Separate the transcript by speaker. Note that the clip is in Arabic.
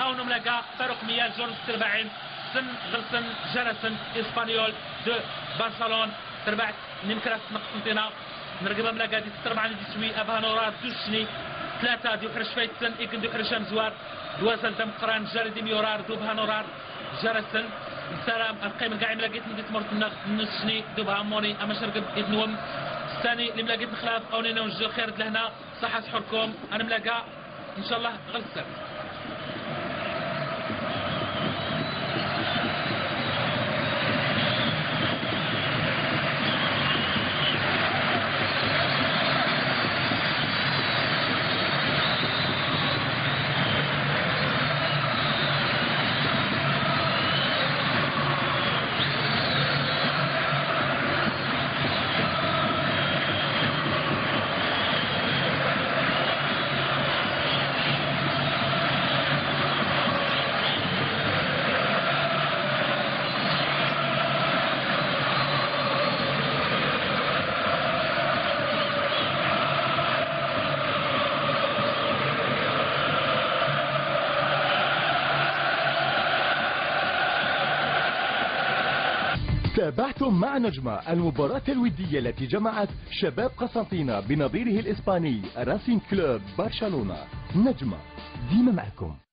Speaker 1: او نملاقا فاروق ميال جون تربعين سن غرسن جرسن اسبانيول دو برشلون تربعت نمكرس نقسنتنا نرقب ملاقا دي تربع دي شوي ابانورا دوشني ثلاثة دي حرش فايتسن إكن دي حرشام زوار دوازل دم قران جاري دي ميورار دو بهانورار جرسن السلام القيم القاعي ملاقيت ندي تمرت نشني دو بهاموني اما شرقب ابنوم الثاني اللي ملاقيت نخلاف اوني نوجه خير لهنا صحة سحوركم انا ملاقا ان شاء الله غلسر.
Speaker 2: تابعتم مع نجمة المباراة الودية التي جمعت شباب قسنطينة بنظيره الإسباني راسين كلوب برشلونة. نجمة ديما معكم.